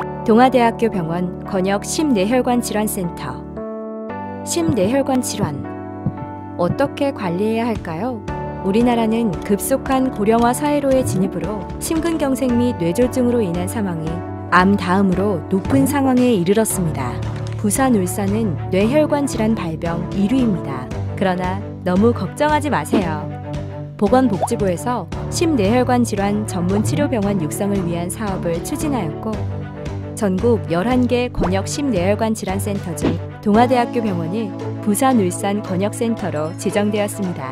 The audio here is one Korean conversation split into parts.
동아대학교 병원 권역 심뇌혈관 질환센터. 심뇌혈관 질환 어떻게 관리해야 할까요? 우리나라는 급속한 고령화 사회로의 진입으로 심근경색 및 뇌졸중으로 인한 사망이 암 다음으로 높은 상황에 이르렀습니다. 부산, 울산은 뇌혈관 질환 발병 1위입니다. 그러나 너무 걱정하지 마세요. 보건복지부에서 심뇌혈관 질환 전문 치료병원 육성을 위한 사업을 추진하였고, 전국 11개 권역 심뇌혈관 질환센터 중 동아대학교 병원이 부산, 울산 권역센터로 지정되었습니다.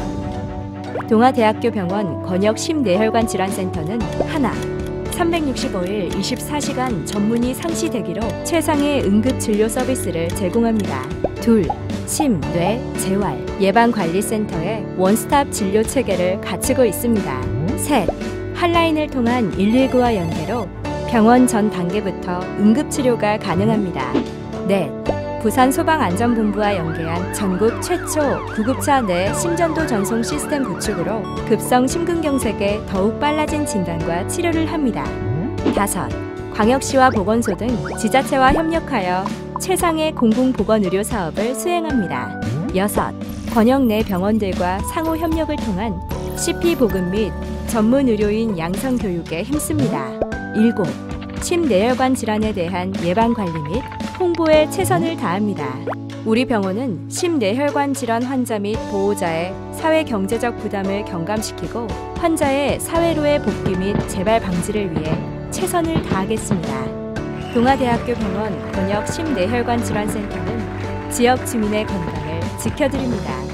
동아대학교 병원 권역 심뇌혈관 질환센터는 하나, 365일 24시간 전문의 상시 대기로 최상의 응급진료 서비스를 제공합니다. 둘, 심, 뇌, 재활, 예방관리센터의 원스톱 진료 체계를 갖추고 있습니다. 셋, 핫라인을 통한 119와 연계로 병원 전 단계부터 응급치료가 가능합니다. 넷, 부산소방안전본부와 연계한 전국 최초 구급차 내 심전도 전송 시스템 구축으로 급성 심근경색에 더욱 빨라진 진단과 치료를 합니다. 다섯, 광역시와 보건소 등 지자체와 협력하여 최상의 공공보건의료 사업을 수행합니다. 여섯, 권역 내 병원들과 상호 협력을 통한 CP 보급 및 전문 의료인 양성 교육에 힘씁니다. 일곱, 심뇌혈관 질환에 대한 예방관리 및 홍보에 최선을 다합니다. 우리 병원은 심뇌혈관 질환 환자 및 보호자의 사회경제적 부담을 경감시키고 환자의 사회로의 복귀 및 재발 방지를 위해 최선을 다하겠습니다. 동아대학교 병원 권역 심뇌혈관 질환센터는 지역 주민의 건강을 지켜드립니다.